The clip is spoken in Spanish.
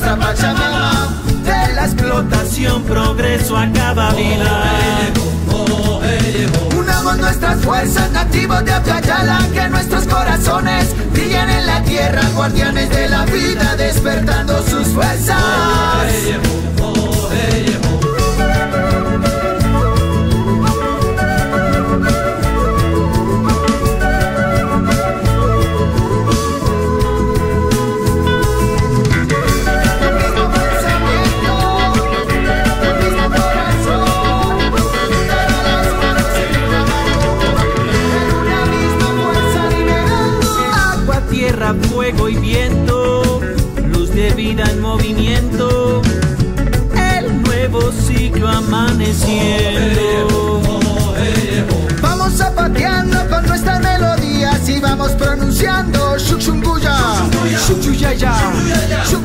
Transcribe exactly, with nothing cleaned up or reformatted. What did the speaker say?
nuestra Pachamama. De la explotación, progreso a cada vida. Unamos nuestras fuerzas, nativos de Abya-Yala, que nuestros corazones brillen en la tierra, guardianes de la vida, despertando sus fuerzas. Tierra, fuego y viento, luz de vida en movimiento, el nuevo ciclo amaneciendo. Vamos zapateando con nuestras melodías y vamos pronunciando Shukshunguya, Shukshuyaya,